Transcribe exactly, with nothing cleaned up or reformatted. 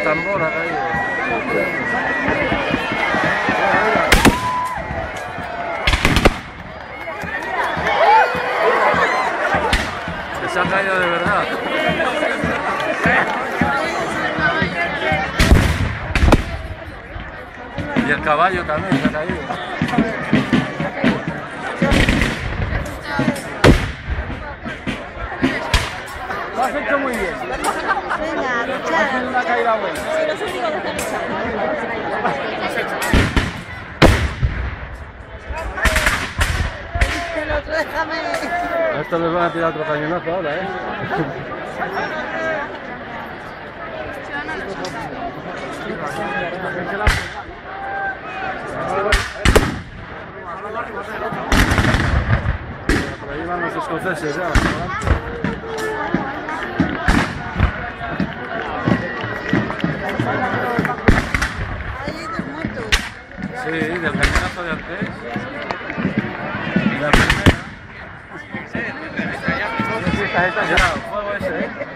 tambor ha caído. Que se ha caído de verdad. Y el caballo también se ha caído. Lo has hecho muy bien. Venga, Has luchar. hecho una caída buena. Si los únicos que están luchando. El otro, déjame. A estos les van a tirar otro cañonazo ahora, ¿eh? Por ahí van los escoceses ya. Ahí dos motos. Sí, del cañonazo de antes. La primera. Sí, está, está, ya, fuego ese, ¿eh?